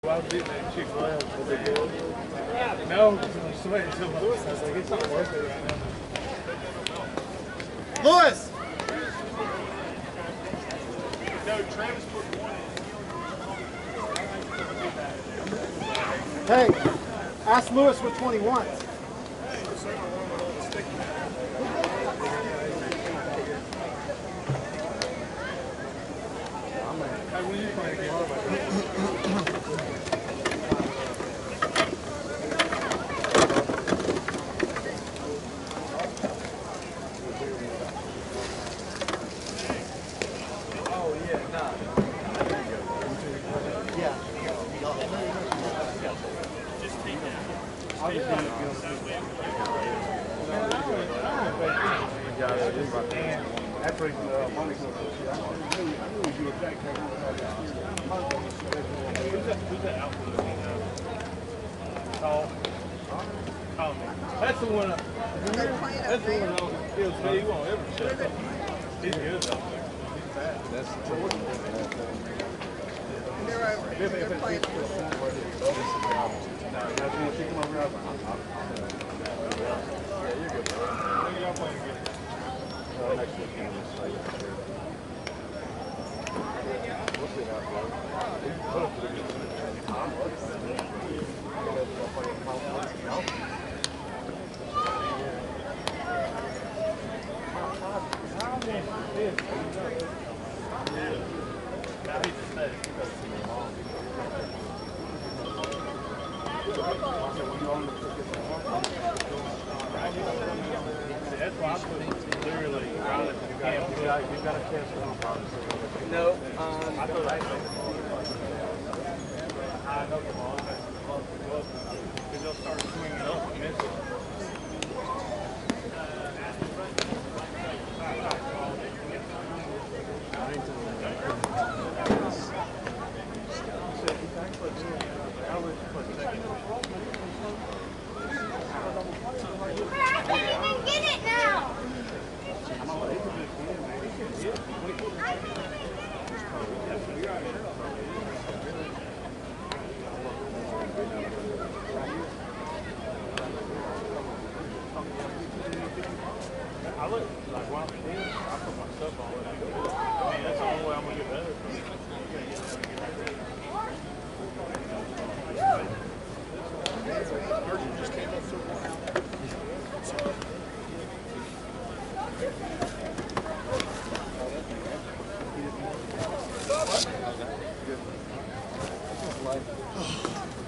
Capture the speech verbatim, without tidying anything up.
I was eating that Chick-fil-A. Was it good? No, because I'm sweating so much. I was like, it's not worth it right now. Lewis! No, Travis put one in. Hey, ask Lewis which one he wants. Hey, when are you playing again? That's the one. That's the one that feels me. He won't ever shut up. He's good though. He's fast. That's the one. They're over. They're playing. Yeah, you're good. Y'all playing good. Next week, we'll see how it goes. Put up pretty good. That's why I put literally right at the camp. You got, you got a test on No, um, I thought I I know the ball. Because they'll start swinging up and missing. I look like when I'm in, I put my stuff on it. I mean, that's the only way I'm going to get better. Virgin just came up so far. Good.